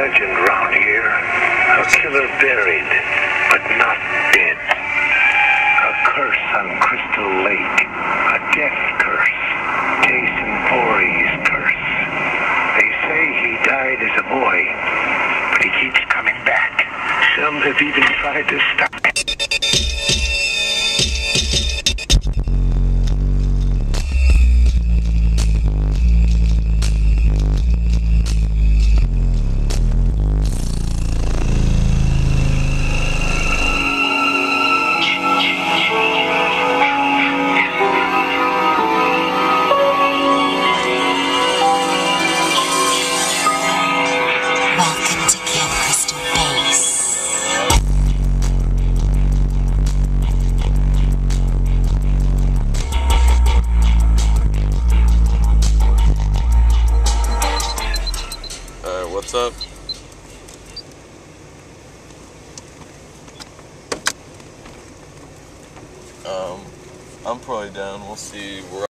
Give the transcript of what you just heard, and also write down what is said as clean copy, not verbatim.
legend round here. A killer buried, but not dead. A curse on Crystal Lake. A death curse. Jason Voorhees curse. They say he died as a boy, but he keeps coming back. Some have even tried to stop him. What's up? I'm probably down. We'll see.